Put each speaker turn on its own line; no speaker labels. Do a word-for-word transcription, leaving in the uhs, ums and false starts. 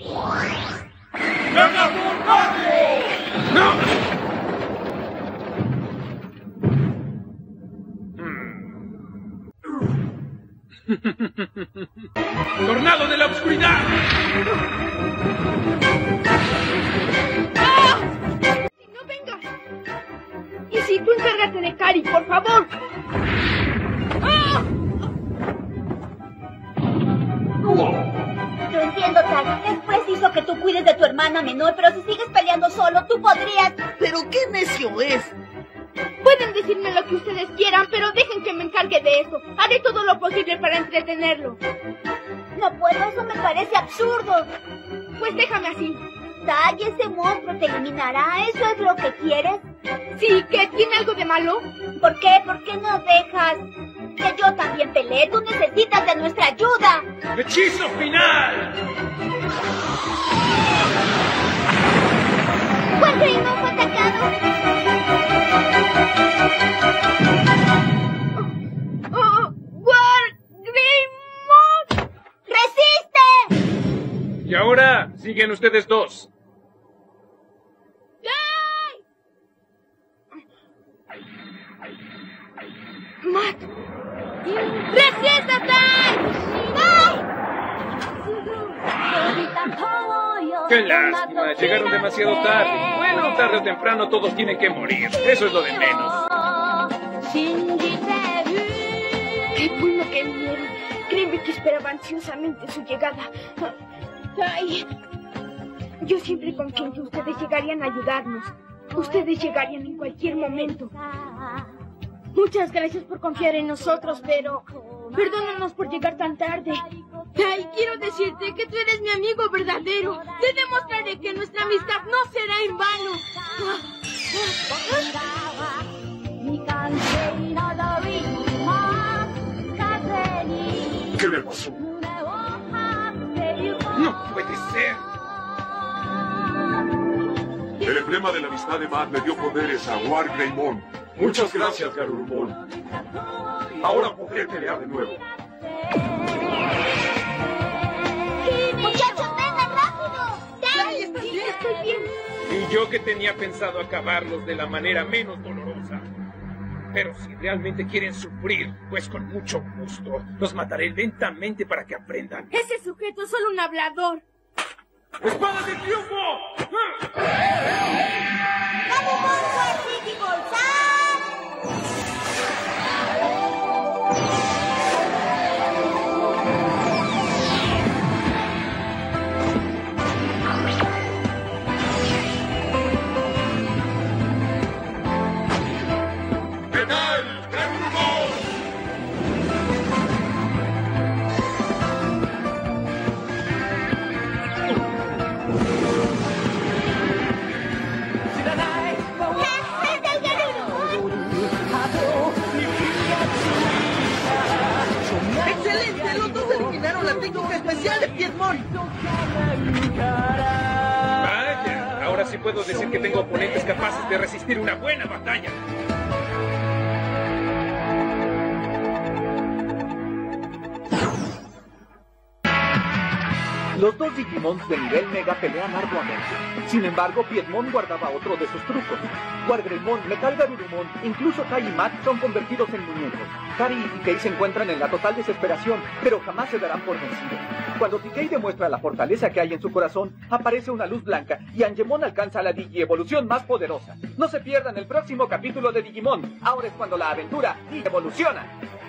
¡No! ¡Tornado de la oscuridad!
¡Ah! ¡No vengas! Y si tú encárgate de Cari, por favor. ¡Ah!
Lo entiendo, Tag. Es preciso que tú cuides de tu hermana menor, pero si sigues peleando solo, tú podrías...
¿Pero qué necio es?
Pueden decirme lo que ustedes quieran, pero dejen que me encargue de eso. Haré todo lo posible para entretenerlo.
No puedo, eso me parece absurdo.
Pues déjame así.
Tag, ese monstruo te eliminará. ¿Eso es lo que quieres?
Sí, ¿que tiene algo de malo?
¿Por qué? ¿Por qué no dejas que yo también pelee? Tú necesitas de nuestra ayuda.
¡Hechizo final!
¡Wargreymon fue atacado!
¡Oh! ¡Wargreymon!
¡Resiste!
Y ahora siguen ustedes dos.
¡Matt! ¡Resístate! ¡Ay!
¡Qué lástima! Llegaron demasiado tarde. Bueno, tarde o temprano todos tienen que morir. Eso es lo de menos.
¡Qué bueno que vinieron! Créeme que esperaba ansiosamente su llegada. ¡Ay! Yo siempre confié en que ustedes llegarían a ayudarnos. Ustedes llegarían en cualquier momento. Muchas gracias por confiar en nosotros, pero perdónanos por llegar tan tarde. Ay, quiero decirte que tú eres mi amigo verdadero. Te demostraré que nuestra amistad no será en vano.
¿Qué le pasó? No puede ser.
El emblema de la amistad de Matt le dio poderes a Wargreymon. Muchas gracias, Garurumon. Ahora podré pelear de nuevo.
¡Muchachos, vengan rápido!
¡Ay, estoy bien, estoy bien!
Y yo que tenía pensado acabarlos de la manera menos dolorosa. Pero si realmente quieren sufrir, pues con mucho gusto, los mataré lentamente para que aprendan.
Ese sujeto es solo un hablador.
¡Espada de triunfo!
¡Gabumon fue Digimon-san!
¿Qué tal, Garurumon?
¡Excelente! Los dos eliminaron la técnica especial de Piedmon.
Vaya, ahora sí puedo decir que tengo oponentes capaces de resistir una buena batalla.
Los dos Digimons de nivel Mega pelean arduamente. Sin embargo, Piedmon guardaba otro de sus trucos. Wargreymon, Metal Garurumon, incluso Tai y Matt son convertidos en muñecos. Kari y T K se encuentran en la total desesperación, pero jamás se darán por vencidos. Cuando T K demuestra la fortaleza que hay en su corazón, aparece una luz blanca y Angemon alcanza la Digievolución más poderosa. No se pierdan el próximo capítulo de Digimon. Ahora es cuando la aventura evoluciona.